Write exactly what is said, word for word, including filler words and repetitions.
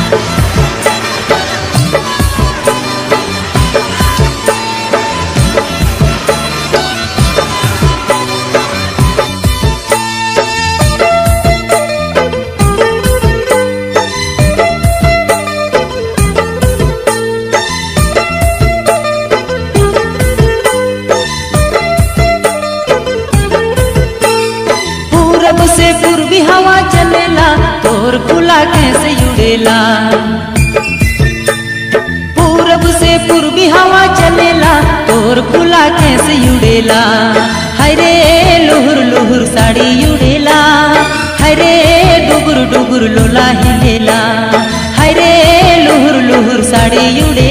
पूरब से पूर्वी हवा चलेला तोर खुला कैसे उड़ेला। पूरब से पूर्वी हवा चलेला तोर खुला कैसे उड़ेला। हरे लुहुर लुहुर साड़ी उड़ेला, हरे डुगुर डुगुर लोला हिलेला। हरे लुहुर लुहुर साड़ी उड़ेला।